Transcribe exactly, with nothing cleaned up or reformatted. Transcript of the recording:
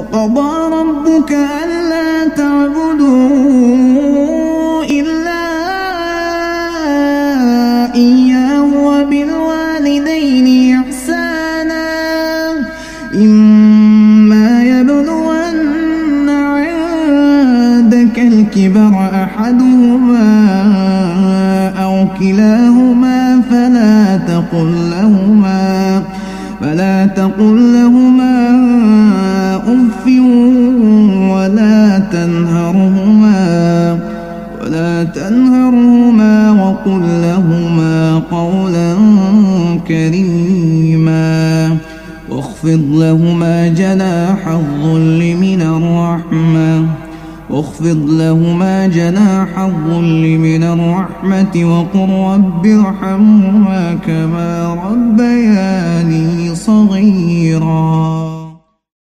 وقضى ربك ألا تعبدوا إلا إياه وبالوالدين إحسانا إما يبلغن عندك الكبر أحدهما أو كلاهما فلا تقل لهما فلا تقل لهما أف ولا تنهرهما ولا تنهرهما وقل لهما قولا كريما واخفض لهما جناح الذل من الرحمة واخفض لهما جناح الذل من الرحمة وقل رب ارحمهما كما ربياني صغيرا.